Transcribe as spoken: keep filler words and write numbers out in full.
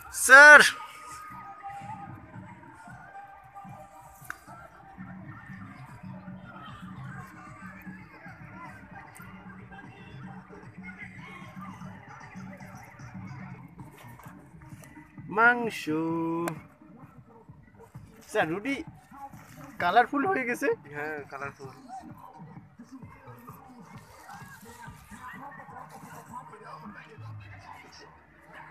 Sir মাংস sir রুটি colourful হয়ে গেছে। হ্যাঁ কালারফুল।